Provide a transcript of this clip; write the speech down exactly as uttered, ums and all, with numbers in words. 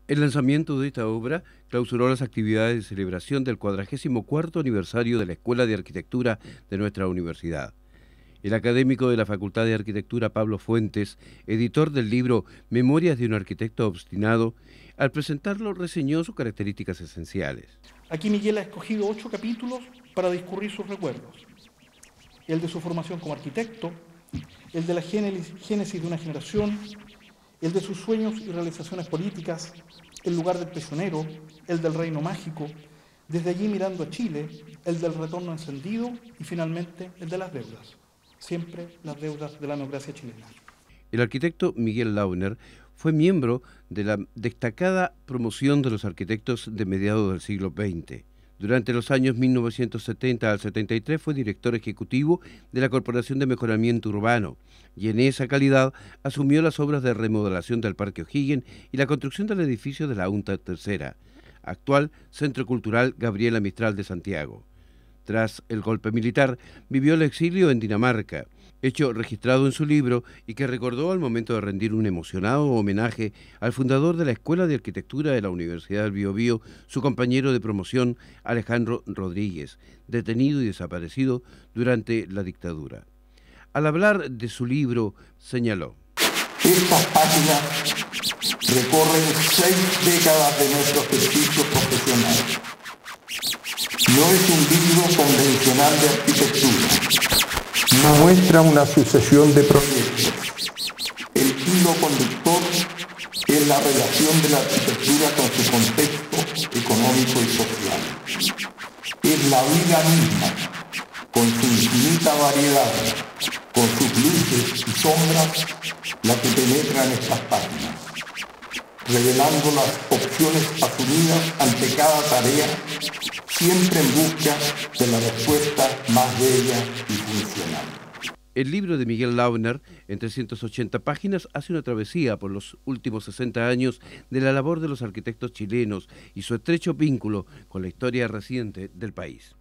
El lanzamiento de esta obra clausuró las actividades de celebración del cuadragésimo cuarto aniversario de la Escuela de Arquitectura de nuestra universidad. El académico de la Facultad de Arquitectura Pablo Fuentes, editor del libro Memorias de un arquitecto obstinado, al presentarlo reseñó sus características esenciales. Aquí Miguel ha escogido ocho capítulos para discurrir sus recuerdos. El de su formación como arquitecto, el de la génesis de una generación, el de sus sueños y realizaciones políticas, el lugar del prisionero, el del reino mágico, desde allí mirando a Chile, el del retorno encendido y finalmente el de las deudas, siempre las deudas de la democracia chilena. El arquitecto Miguel Launer fue miembro de la destacada promoción de los arquitectos de mediados del siglo veinte. Durante los años mil novecientos setenta al setenta y tres fue director ejecutivo de la Corporación de Mejoramiento Urbano y en esa calidad asumió las obras de remodelación del Parque O'Higgins y la construcción del edificio de la UNTA Tercera, actual Centro Cultural Gabriela Mistral de Santiago. Tras el golpe militar, vivió el exilio en Dinamarca, hecho registrado en su libro y que recordó al momento de rendir un emocionado homenaje al fundador de la Escuela de Arquitectura de la Universidad del Biobío, su compañero de promoción Alejandro Rodríguez, detenido y desaparecido durante la dictadura. Al hablar de su libro, señaló: Estas páginas recorren seis décadas de nuestro ejercicio profesional. No es un libro convencional de arquitectura. No muestra una sucesión de proyectos. El hilo conductor es la relación de la arquitectura con su contexto económico y social. Es la vida misma, con su infinita variedad, con sus luces y sombras, la que penetra en estas páginas, revelando las opciones asumidas ante cada tarea, siempre en busca de la respuesta más bella y funcional. El libro de Miguel Launer, en trescientas ochenta páginas, hace una travesía por los últimos sesenta años de la labor de los arquitectos chilenos y su estrecho vínculo con la historia reciente del país.